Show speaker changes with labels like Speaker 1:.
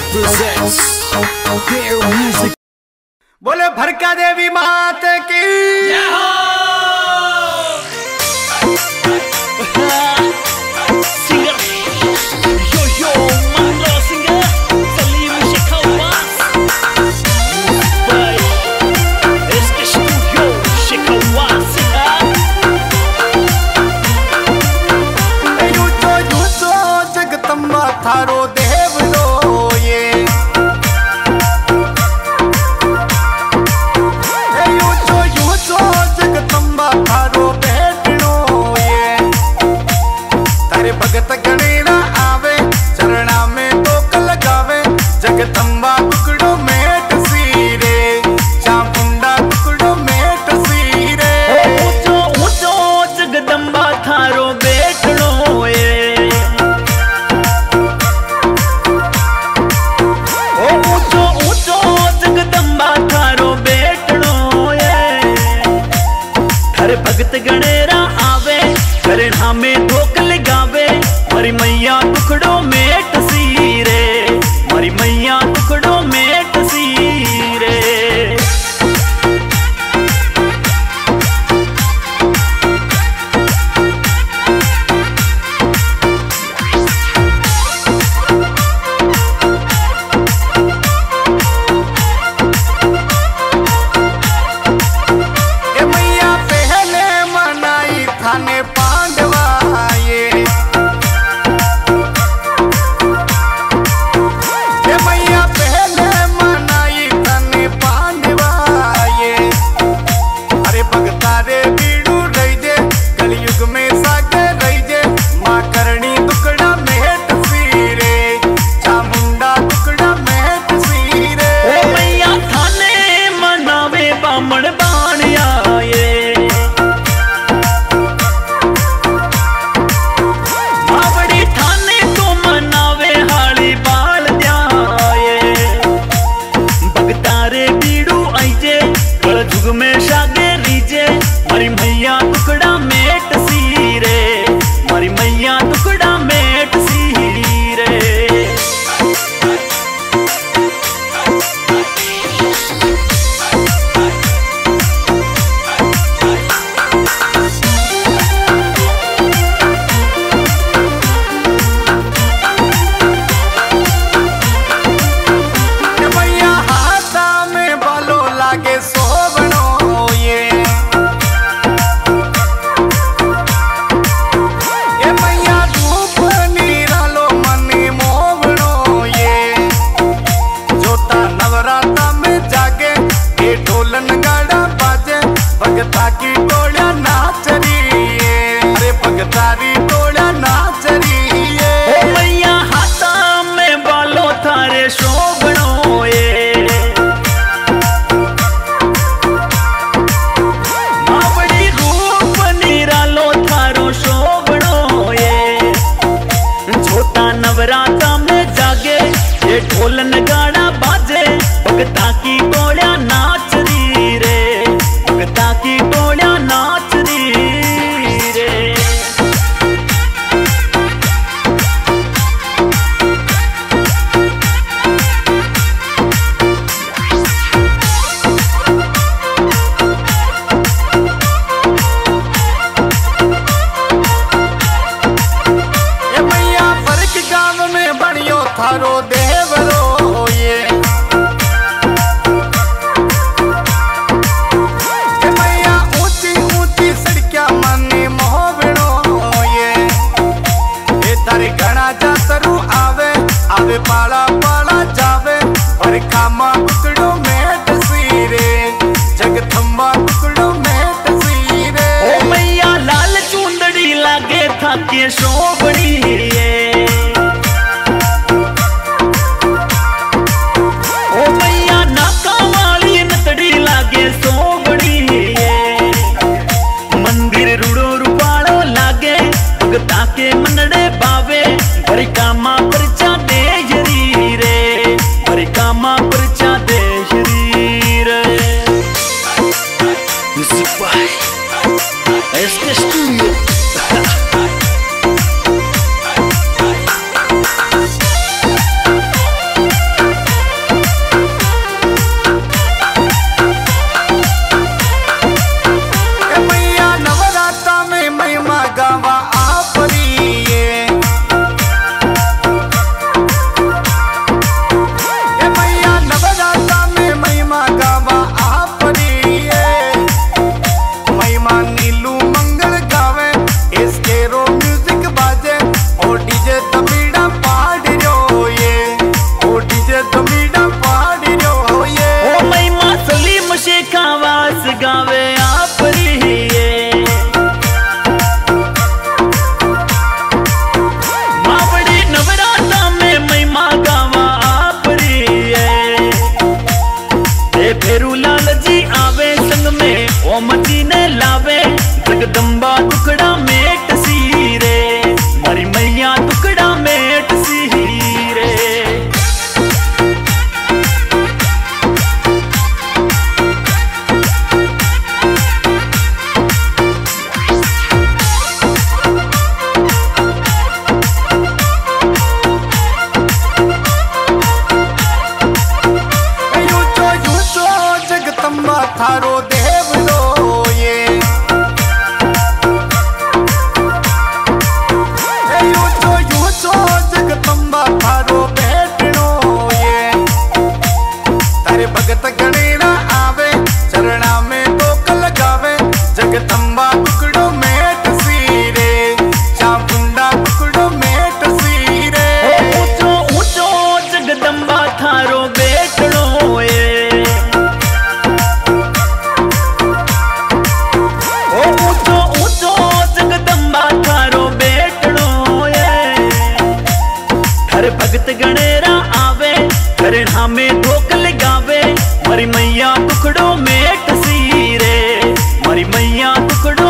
Speaker 1: बोले भरका देवी मात की थारो देव लो ये यूचो जगदम्बा थारो बैठनो ये तारे भगत गणेरा आवे चरणा में तोक लगावे जगदम्बा टुकड़ो मेट सीरे चामुंडा टुकड़ो मेट सीरे ऊंचो जगदम्बा थारो बैठनो ये भगत गणेरा आवे चरणा में धोक लगावे मारी मैया टुकड़ो मेट सीरे मारी मैया टुकड़ो मेट सीरे थाने पांडवा ये मैया पहले मनाई थाने पांडवा ये अरे भगता रे बीड़ू रही जे कलयुग में सागर रही जे माँ करणी टुकड़ा मेट सीरे चामुंडा टुकड़ा मेट सीरे मैया थाने मनावे बामण बाणिया ये में शागे लीजे मारी मैया टुकड़ा मेट सीरे मारी मैया टुकड़ा मेट सीरे मैया हाथा में बालो लागे भगता की टोलिया नाच रही है अरे भगतारी टोलिया नाच रही है मैया हाथा में बालो थारे शोभनो ये बड़ी रूप निरालो थारो शोभनो ये छोटा नवराता में जागे ये ढोल नगाड़ा बाजे भगता की टोलिया नाच रही रे भगता की टोलिया नाच रही रे मैया फर्क गांव में बनियो थारो देवरो ये आवे पाला पाला जावे और कामा टुकड़ो मेट सीरे जगदम्बा टुकड़ो मेट सीरे ओ मैया लाल चुंदड़ी लागे थाके शोभनी रे ओ मैया नाका वाली नतड़ी लागे शोभनी रे मंदिर रूड़ो रूपाड़ो लागे भगता के मनड़े बावे भरी कामा परचा दे रे भरी कामा परचा दे
Speaker 2: चरणा में धोक लगावे, मरी मैया टुकड़ों में टसीरे, मरी मैया टुकड़ों